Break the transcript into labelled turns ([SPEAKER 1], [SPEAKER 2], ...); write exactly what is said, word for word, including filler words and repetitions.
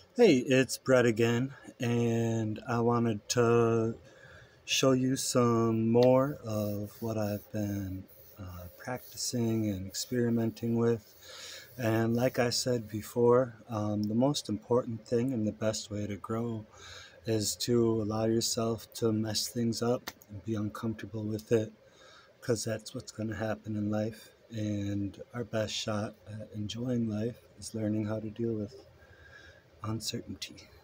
[SPEAKER 1] Hey, it's Brett again, and I wanted to show you some more of what I've been uh, practicing and experimenting with. And like I said before, um, the most important thing and the best way to grow is to allow yourself to mess things up and be uncomfortable with it, because that's what's going to happen in life. And our best shot at enjoying life is learning how to deal with uncertainty.